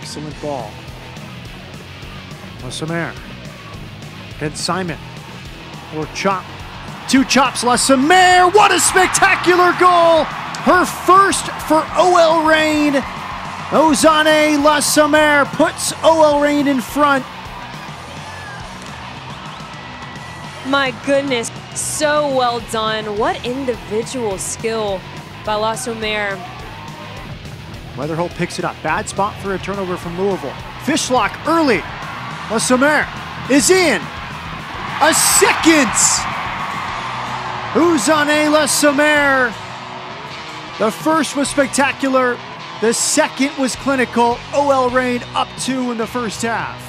Excellent ball. Le Sommer. Head Simon. Or chop. Two chops, Le Sommer. What a spectacular goal! Her first for OL Reign. Eugenie Le Sommer puts OL Reign in front. My goodness, so well done. What individual skill by Le Sommer. Weatherholt picks it up. Bad spot for a turnover from Louisville. Fishlock early. Le Sommer is in. A second. Eugenie Le Sommer. The first was spectacular. The second was clinical. OL Reign up 2 in the first half.